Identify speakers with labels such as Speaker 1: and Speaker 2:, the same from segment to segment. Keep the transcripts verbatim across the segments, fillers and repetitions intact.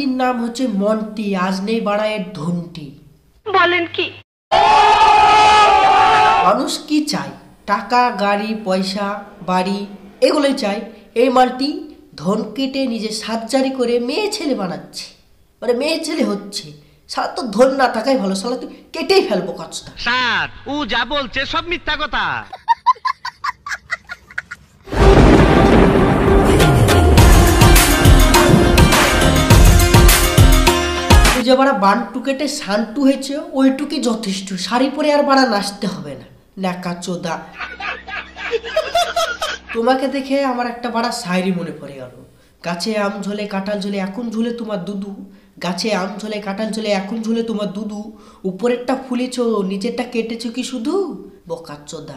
Speaker 1: মালটির নাম হচ্ছে মন্টি, আজ নেই বাড়া এর ধনটি।
Speaker 2: বলেন কি?
Speaker 1: মানুষ কি চায়? টাকা, গাড়ি, পয়সা, বাড়ি এগুলোই চাই। এই মালটি ধন কেটে নিজে সার্জারি করে মেয়ে ছেলে বানাচ্ছে, মানে মেয়ে ছেলে হচ্ছে। সারা তো ধন না থাকাই ভালো, সালা তুই কেটেই ফেলবো কাজটা।
Speaker 3: স্যার ও যা বলছে সব মিথ্যা কথা।
Speaker 1: যে বাড়া বান্টু কেটে শান্টু হয়েছে ওইটুকুই যথেষ্ট, শাড়ি পরে আর বাড়া নাচতে হবে না, ন্যাকা চোদা। তোমাকে দেখে আমার একটা বাড়া শায়রি মনে পড়ে গেল। গাছে আম ঝোলে কাঁঠাল ঝোলে এখন ঝুলে তোমার দুদু, গাছে আম ঝোলে কাঁঠাল ঝোলে এখন ঝুলে তোমার দুদু, উপরেরটা ফুলেছ নিচেরটা কেটেছ কি শুধু, বোকা চোদা।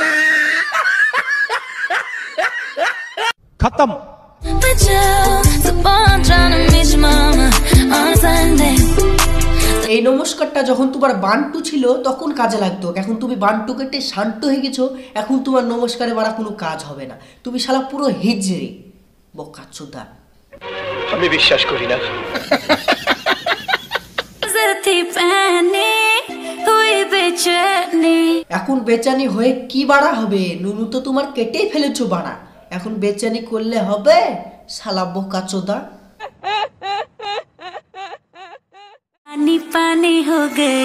Speaker 4: খতম।
Speaker 1: এই নমস্কারটা যখন তোমার বান্টু ছিল তখন কাজে লাগতো, এখন তুমি বান্টু কেটে শান্ত হয়ে গেছো, এখন তোমার নমস্কারে বাড়া কোনো কাজ হবে না, তুমি শালা পুরো হিজড়ে, বোকা চোদা।
Speaker 5: আমি বিশ্বাস করি না।
Speaker 1: এখন বেচানি হয়ে কি বাড়া হবে? নুনু তো তোমার কেটেই ফেলেছো বাড়া, এখন বেচানি করলে হবে শালা বোকা চোদা।
Speaker 6: পানি পানি হয়ে গই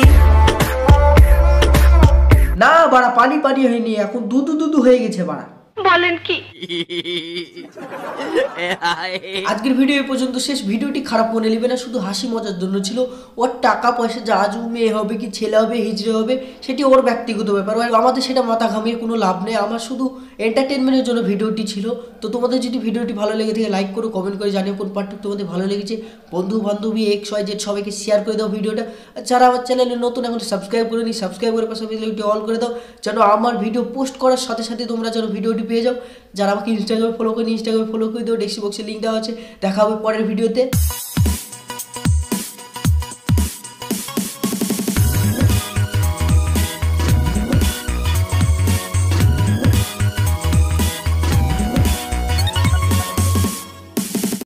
Speaker 1: না বাড়া, পানি পানি হয়নি, এখন দুধু দুধু হয়ে গেছে বাড়া।
Speaker 2: বলেন কি?
Speaker 1: আজকের ভিডিও এই পর্যন্ত শেষ। ভিডিওটি খারাপ মনে নেবে না, শুধু হাসি মজার জন্য ছিল। ওর টাকা পয়সা যা আজও মেয়ে হবে কি ছেলে হবে হিজড়ে হবে সেটি ওর ব্যক্তিগত ব্যাপার, আমাদের সেটা মাথা ঘামিয়ে কোনো লাভ নেই। আমার শুধু এন্টারটেনমেন্টের জন্য ভিডিওটি ছিল। তো তোমাদের যদি ভিডিওটি ভালো লেগে থাকে লাইক করো, কমেন্ট করে জানিও কোন পার্টটুকু তোমাদের ভালো লেগেছে। বন্ধু বান্ধবী এক্স ওয়াই জেড সবাইকে শেয়ার করে দাও ভিডিওটা। যারা আমার চ্যানেলে নতুন এখন সাবস্ক্রাইব করে নি, সাবস্ক্রাইব করে পাশে ভিডিওটি অল করে দাও, যেন আমার ভিডিও পোস্ট করার সাথে সাথে তোমরা যেন ভিডিওটি পেয়ে যাও। যারা আমাকে ইনস্টাগ্রামে ফলো করে ইনস্টাগ্রামে ফলো করে দাও, ডেসক্রিপশন বক্সে লিঙ্ক দেওয়া আছে। দেখা হবে পরের ভিডিওতে।